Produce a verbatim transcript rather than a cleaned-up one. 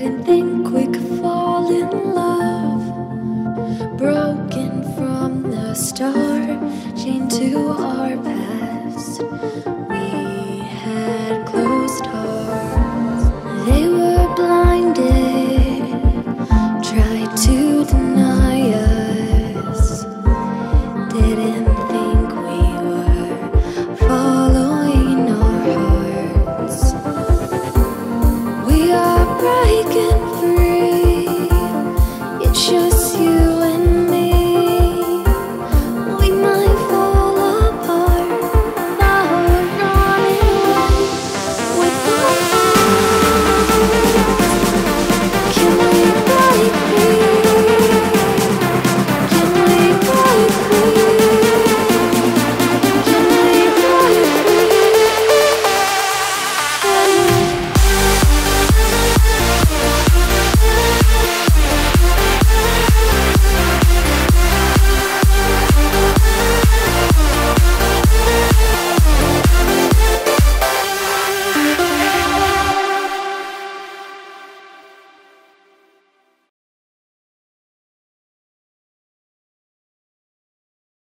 didn't think we could fall in love. Broken from the start, chained to our past.